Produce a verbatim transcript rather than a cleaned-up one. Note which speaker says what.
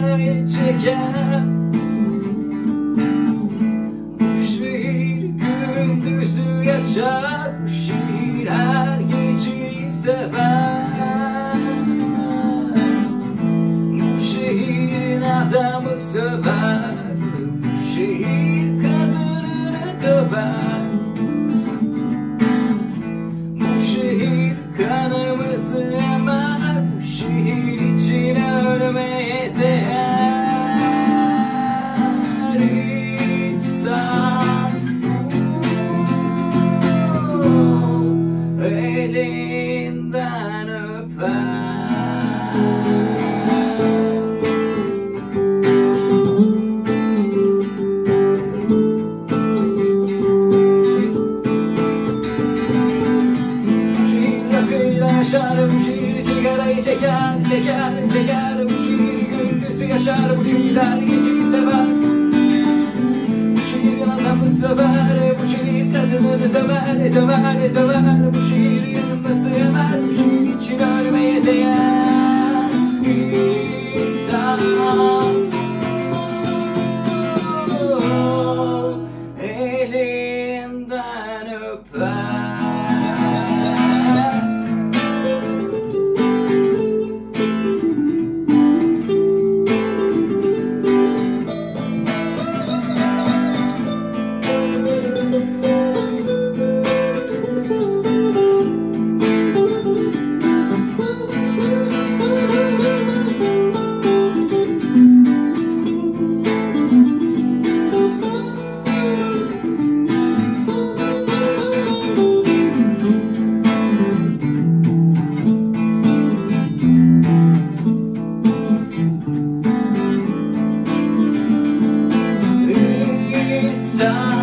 Speaker 1: halay çeker. Bu şehir gündüzü yaşar, bu şehir her geceyi sever. Bu şehrin adamı söver, bu şehir kadınını döver. Bu şehir kanımızı emer, bu şehir için ölmeye değer. İnsan elinden öper. Yaşar, bu şehir sigarayı çeker, çeker, çeker. Bu şehir gündüzü yaşar, bu şehir her geceyi sever. Bu şehir adamı sever, bu şehir kadınını döver, döver, döver. Bu şehir yanında sığınar, bu şehir için ölmeye değer. İnsan elinden öper. Sun.